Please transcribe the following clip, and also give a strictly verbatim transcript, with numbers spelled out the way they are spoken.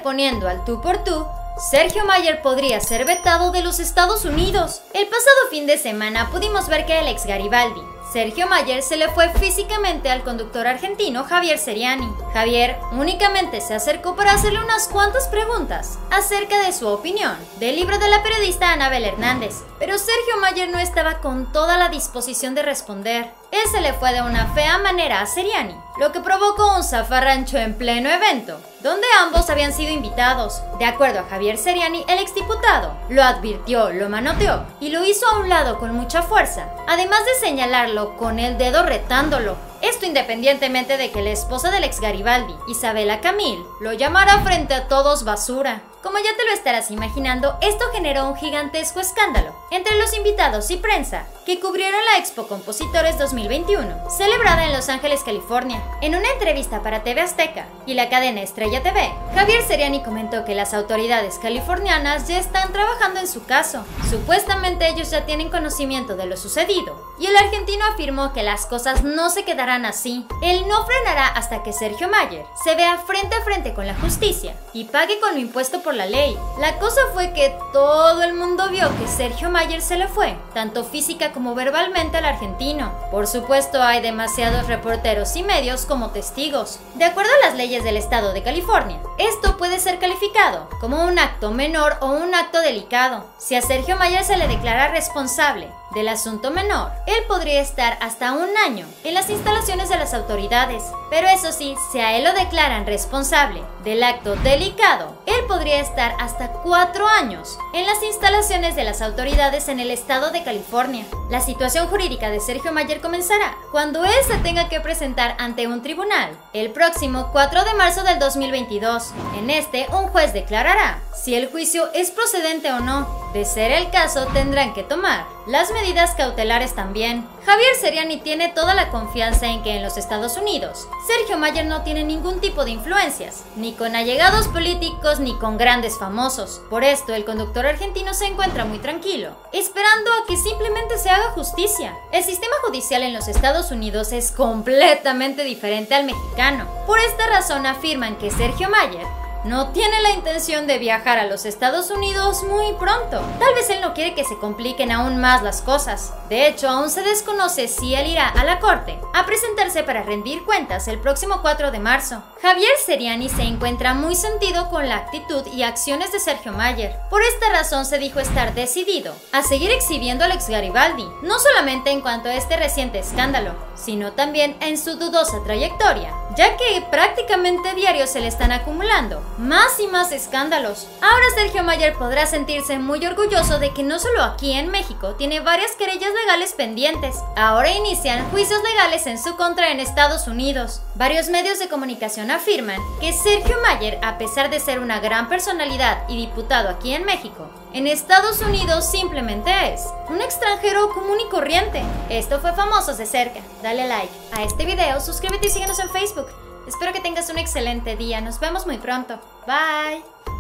anteponiendo al tú por tú, Sergio Mayer podría ser vetado de los Estados Unidos. El pasado fin de semana pudimos ver que el ex Garibaldi, Sergio Mayer, se le fue físicamente al conductor argentino Javier Seriani. Javier únicamente se acercó para hacerle unas cuantas preguntas acerca de su opinión del libro de la periodista Anabel Hernández, pero Sergio Mayer no estaba con toda la disposición de responder. Él se le fue de una fea manera a Seriani, lo que provocó un zafarrancho en pleno evento, donde ambos habían sido invitados. De acuerdo a Javier Seriani, el exdiputado lo advirtió, lo manoteó y lo hizo a un lado con mucha fuerza, además de señalarlo con el dedo retándolo. Esto independientemente de que la esposa del ex Garibaldi, Isabela Camil, lo llamara frente a todos basura. Como ya te lo estarás imaginando, esto generó un gigantesco escándalo entre los invitados y prensa que cubrieron la Expo Compositores dos mil veintiuno, celebrada en Los Ángeles, California. En una entrevista para T V Azteca y la cadena Estrella T V, Javier Seriani comentó que las autoridades californianas ya están trabajando en su caso. Supuestamente ellos ya tienen conocimiento de lo sucedido, y el argentino afirmó que las cosas no se quedarán así. Él no frenará hasta que Sergio Mayer se vea frente a frente con la justicia y pague con lo impuesto por la ley. La cosa fue que todo el mundo vio que Sergio Mayer se le fue, tanto física como verbalmente, al argentino. Por supuesto, hay demasiados reporteros y medios como testigos. De acuerdo a las leyes del estado de California, esto puede ser calificado como un acto menor o un acto delicado. Si a Sergio Mayer se le declara responsable del asunto menor, él podría estar hasta un año en las instalaciones de las autoridades. Pero eso sí, si a él lo declaran responsable del acto delicado, él podría estar hasta cuatro años en las instalaciones de las autoridades en el estado de California. La situación jurídica de Sergio Mayer comenzará cuando él se tenga que presentar ante un tribunal el próximo cuatro de marzo del dos mil veintidós. En este, un juez declarará si el juicio es procedente o no. De ser el caso, tendrán que tomar las medidas cautelares también. Javier Seriani tiene toda la confianza en que en los Estados Unidos, Sergio Mayer no tiene ningún tipo de influencias, ni con allegados políticos ni con grandes famosos. Por esto, el conductor argentino se encuentra muy tranquilo, esperando a que simplemente se haga justicia. El sistema judicial en los Estados Unidos es completamente diferente al mexicano. Por esta razón afirman que Sergio Mayer no tiene la intención de viajar a los Estados Unidos muy pronto. Tal vez él no quiere que se compliquen aún más las cosas. De hecho, aún se desconoce si él irá a la corte a presentarse para rendir cuentas el próximo cuatro de marzo. Javier Seriani se encuentra muy sentido con la actitud y acciones de Sergio Mayer. Por esta razón se dijo estar decidido a seguir exhibiendo al ex Garibaldi, no solamente en cuanto a este reciente escándalo, sino también en su dudosa trayectoria, ya que prácticamente diario se le están acumulando más y más escándalos. Ahora Sergio Mayer podrá sentirse muy orgulloso de que no solo aquí en México tiene varias querellas legales pendientes, ahora inician juicios legales en su contra en Estados Unidos. Varios medios de comunicación afirman que Sergio Mayer, a pesar de ser una gran personalidad y diputado aquí en México, en Estados Unidos simplemente es un extranjero común y corriente. Esto fue Famosos de Cerca. Dale like a este video, suscríbete y síguenos en Facebook. Espero que tengas un excelente día. Nos vemos muy pronto. Bye.